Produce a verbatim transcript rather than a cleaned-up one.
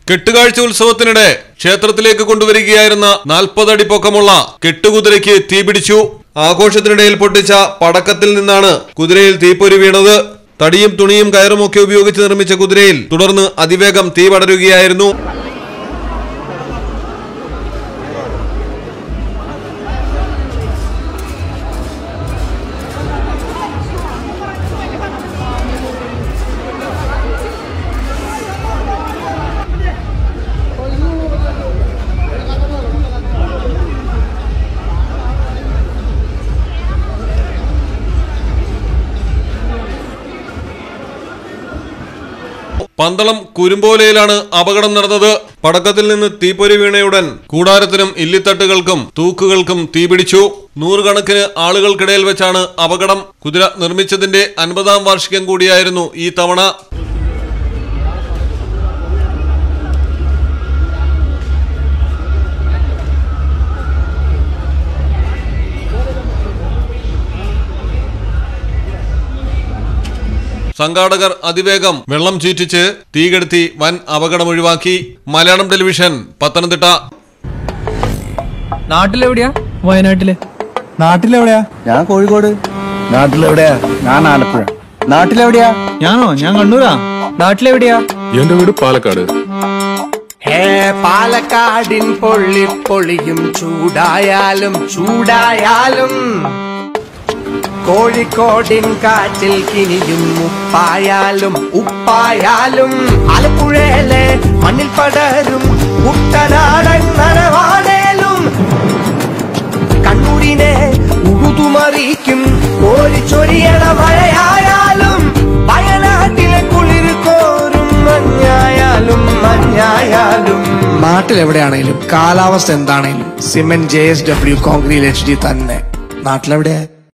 കെട്ടുകാഴ്ച ഉത്സവത്തിനിടെ ക്ഷേത്രത്തിലേക്ക് കൊണ്ടുവരികയായിരുന്ന നാൽപ്പത് അടി പൊക്കമുള്ള കെട്ടുകുതിരയ്ക്ക് തീപിടിച്ചു. ആഘോഷത്തിനിടയിൽ പൊട്ടിച്ച പടക്കത്തിൽ നിന്നാണ് കുതിരയിൽ തീപ്പൊരി വീണത്. തടിയും തുണിയും കയറുമൊക്കെ ഉപയോഗിച്ച് നിർമ്മിച്ച കുതിരയിൽ തുടർന്ന് അതിവേഗം തീ പടരുകയായിരുന്നു. പന്തളം കുരുമ്പോലയിലാണ് അപകടം നടന്നത്. പടക്കത്തിൽ നിന്ന് തീപ്പൊരി വീണയുടൻ കൂടാരത്തിനും ഇല്ലിത്തട്ടുകൾക്കും തൂക്കുകൾക്കും തീപിടിച്ചു. നൂറുകണക്കിന് ആളുകൾക്കിടയിൽ വെച്ചാണ് അപകടം. കുതിര നിർമ്മിച്ചതിന്റെ അൻപതാം വാർഷികം കൂടിയായിരുന്നു ഈ തവണ. സംഘാടകർ അതിവേഗം വെള്ളം ചീറ്റിച്ച് തീകെടുത്തി വൻ അപകടം ഒഴിവാക്കി. മലയാളം ടെലിവിഷൻ, പത്തനംതിട്ട. നാട്ടിലെവിടെയാ? വയനാട്ടില്. നാട്ടിലെവിടെയാ? ഞാൻ കോഴിക്കോട്. നാട്ടിലെവിടെയാ? ഞാൻ ആലപ്പുഴ. നാട്ടിലെവിടെയാ? ഞാനോ? ഞാൻ കണ്ണൂരാ. നാട്ടിലെവിടെയാ? എന്റെ വീട് പാലക്കാട്. ഹേ പാലക്കാടിൻ പൊള്ളി പൊളിയും ചൂടായാലും ചൂടായാലും കോഴിക്കോടിൻ കാറ്റിൽ കിനിയും ഉപ്പായാലും ഉപ്പായാലും ആലപ്പുഴയിലെ മണ്ണിൽ പടരും കുട്ടനാടൻ നനവാടേലും കണ്ണൂരിനെ ഉഴുതുമറിക്കും കോരിച്ചൊരിയണ മഴയായാലും വയനാട്ടിലെ കുളിർ കോരും മഞ്ഞായാലും മഞ്ഞായാലും നാട്ടിലെവിടെയാണേലും കാലാവസ്ഥ എന്താണേലും cement J S W concrete H D തന്നെ. നാട്ടിലെവിടെയാ?